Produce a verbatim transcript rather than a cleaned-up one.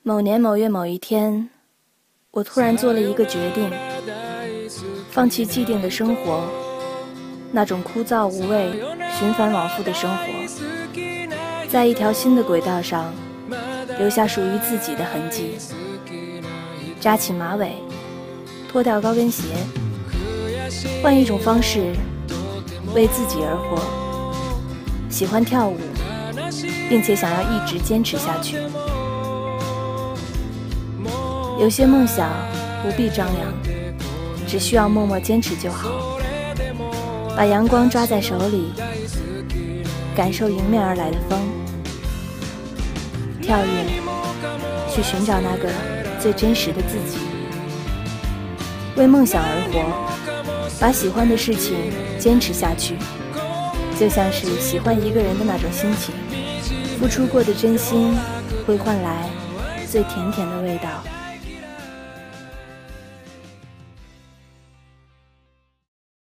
某年某月某一天，我突然做了一个决定，放弃既定的生活，那种枯燥无味、循环往复的生活，在一条新的轨道上留下属于自己的痕迹。扎起马尾，脱掉高跟鞋，换一种方式为自己而活。喜欢跳舞，并且想要一直坚持下去。有些梦想不必张扬，只需要默默坚持就好。把阳光抓在手里，感受迎面而来的风，跳跃，去寻找那个最真实的自己。为梦想而活，把喜欢的事情坚持下去，就像是喜欢一个人的那种心情。付出过的真心，会换来最甜甜的味道。